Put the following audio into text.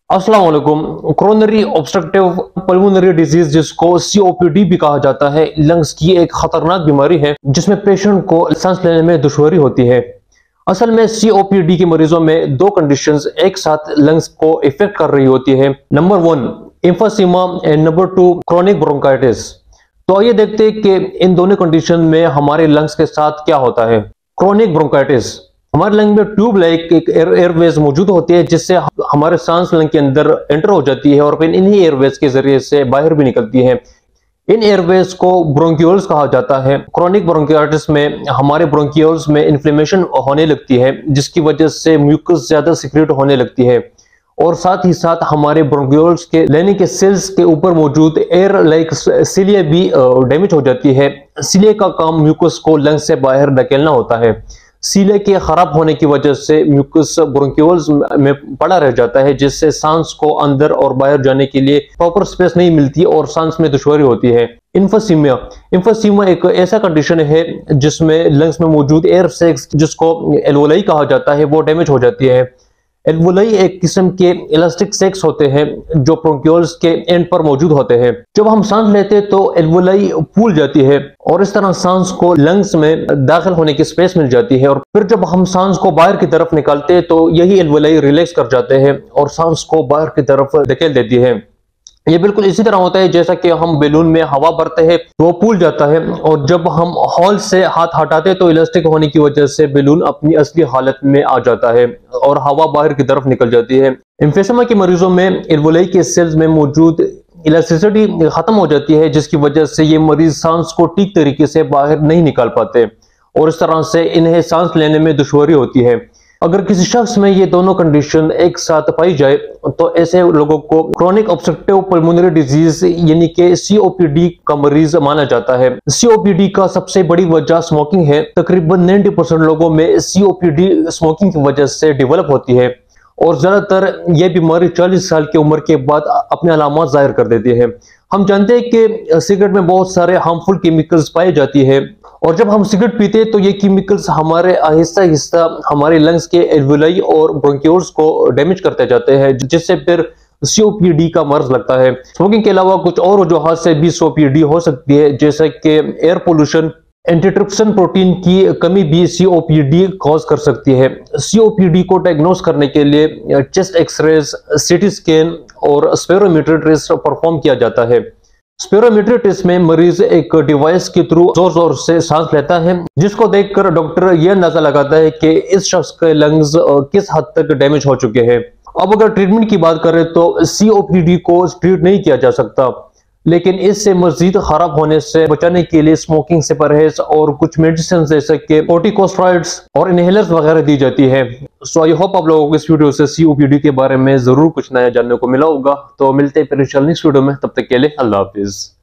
अस्सलाम वालेकुम। Coronary obstructive pulmonary disease जिसको सीओपीडी भी कहा जाता है, लंग्स की एक खतरनाक बीमारी है जिसमें पेशेंट को सांस लेने में दुश्वारी होती है। असल में सीओपीडी के मरीजों में दो कंडीशंस एक साथ लंग्स को इफेक्ट कर रही होती है। Number 1 emphysema and number 2 chronic bronchitis. तो आइए देखते हैं कि इन दोनों कंडीशन में हमारे लंग्स के साथ क्या होता है। क्रोनिक ब्रोंकाइटिस, हमारे लंग में ट्यूब लाइक एक एयरवेज मौजूद होती है जिससे हमारे सांस लंग के अंदर एंटर हो जाती है और फिर इन्हीं एयरवेज के जरिए से बाहर भी निकलती है। इन एयरवेज को ब्रोंक्यूल्स कहा जाता है। क्रोनिक ब्रोंकाइटिस में हमारे ब्रोंक्यूल्स में इन्फ्लेमेशन होने लगती है जिसकी वजह से म्यूकस ज्यादा सिक्रेट होने लगती है और साथ ही साथ हमारे ब्रोंक्यूल्स के लेने के सेल्स के ऊपर मौजूद एयर लाइक सिलिया भी डैमेज हो जाती है। सिलिया का काम म्यूकस को लंग से बाहर धकेलना होता है। सीले के खराब होने की वजह से म्यूकस ब्रोंक्यूल्स में पड़ा रह जाता है जिससे सांस को अंदर और बाहर जाने के लिए प्रॉपर स्पेस नहीं मिलती और सांस में दुश्वारी होती है। इम्फीसिमा एक ऐसा कंडीशन है जिसमें लंग्स में मौजूद एयर सैक्स जिसको एल्वोलाई कहा जाता है वो डैमेज हो जाती है। एल्वोलाई एक किस्म के इलास्टिक सैक्स होते हैं जो ब्रोंक्यूल्स के एंड पर मौजूद होते हैं। जब हम सांस लेते हैं तो एल्वोलाई फूल जाती है और इस तरह सांस को लंग्स में दाखिल होने की स्पेस मिल जाती है और फिर जब हम सांस को बाहर की तरफ निकालते हैं तो यही एल्वोलाई रिलैक्स कर जाते हैं और सांस को बाहर की तरफ धकेल देती है। ये बिल्कुल इसी तरह होता है जैसा कि हम बैलून में हवा भरते हैं तो वो फूल जाता है और जब हम हॉल से हाथ हटाते हैं तो इलास्टिक होने की वजह से बैलून अपनी असली हालत में आ जाता है और हवा बाहर की तरफ निकल जाती है। एम्फीसिमा के मरीजों में एल्वोलाई के सेल्स में मौजूद इलास्टिसिटी खत्म हो जाती है जिसकी वजह से ये मरीज सांस को ठीक तरीके से बाहर नहीं निकाल पाते और इस तरह से इन्हें सांस लेने में दुश्वारी होती है। अगर किसी शख्स में ये दोनों कंडीशन एक साथ पाई जाए तो ऐसे लोगों को क्रोनिक ऑब्स्ट्रक्टिव पल्मोनरी डिजीज यानी कि सीओपीडी का मरीज माना जाता है। सीओपीडी का सबसे बड़ी वजह स्मोकिंग है। तकरीबन 90% लोगों में सीओपीडी स्मोकिंग की वजह से डेवलप होती है और ज्यादातर यह बीमारी 40 साल की उम्र के बाद अपने अलामत जाहिर कर देती है। हम जानते हैं कि सिगरेट में बहुत सारे हार्मफुल केमिकल्स पाई जाती है और जब हम सिगरेट पीते हैं तो ये केमिकल्स हमारे आहिस्ता हमारे लंग्स के एल्वोलाई और ब्रोंक्यूल्स को डैमेज करते जाते हैं जिससे फिर सीओपीडी का मर्ज लगता है। स्मोकिंग के अलावा कुछ और वजूहात से भी सीओपीडी हो सकती है जैसे कि एयर पोल्यूशन, एंटीट्रिप्सिन प्रोटीन की कमी भी सीओपीडी कॉज कर सकती है। सीओपीडी को डायग्नोस करने के लिए चेस्ट एक्सरेज, सीटी स्कैन और स्पेरोमीटर टेस्ट परफॉर्म किया जाता है। स्पेरोमीटर टेस्ट में मरीज एक डिवाइस के थ्रू जोर जोर से सांस लेता है जिसको देखकर डॉक्टर यह अंदाजा लगाता है कि इस शख्स के लंग्स किस हद तक डैमेज हो चुके हैं। अब अगर ट्रीटमेंट की बात करें तो सीओपीडी को ट्रीट नहीं किया जा सकता, लेकिन इससे मजीद खराब होने से बचाने के लिए स्मोकिंग से परहेज और कुछ मेडिसिन जैसे कि कॉर्टिकोस्टेरॉइड्स और इनहेलर्स वगैरह दी जाती है। सो आई होप आप लोगों को इस वीडियो से सीओपीडी के बारे में जरूर कुछ नया जानने को मिला होगा। तो मिलते हैं फिर इंशाल्लाह नेक्स्ट वीडियो में, तब तक के लिए अल्लाह हाफिज।